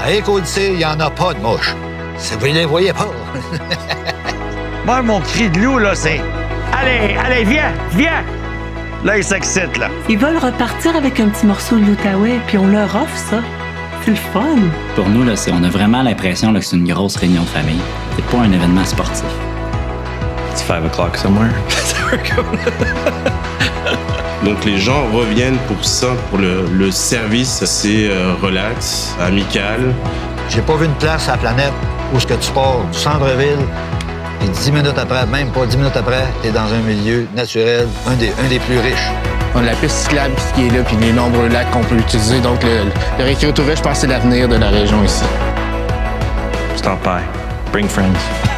À Éco-Odyssée, il n'y en a pas de mouches. Si vous ne les voyez pas. Moi, mon cri de loup, là, c'est « Allez, allez, viens, viens! » Là, ils s'excitent, là. Ils veulent repartir avec un petit morceau de l'Outaouais, puis on leur offre ça. C'est le fun. Pour nous, là, on a vraiment l'impression là, que c'est une grosse réunion de famille. C'est pas un événement sportif. It's 5 o'clock somewhere. Donc les gens reviennent pour ça, pour le service assez relax, amical. J'ai pas vu une place à la planète où ce que tu pars du centre-ville et 10 minutes après, même pas 10 minutes après, t'es dans un milieu naturel, un des plus riches. On a la piste cyclable qui est là, puis les nombreux lacs qu'on peut utiliser. Donc le récréotourisme, je pense que c'est l'avenir de la région ici. Stop by. Bring friends.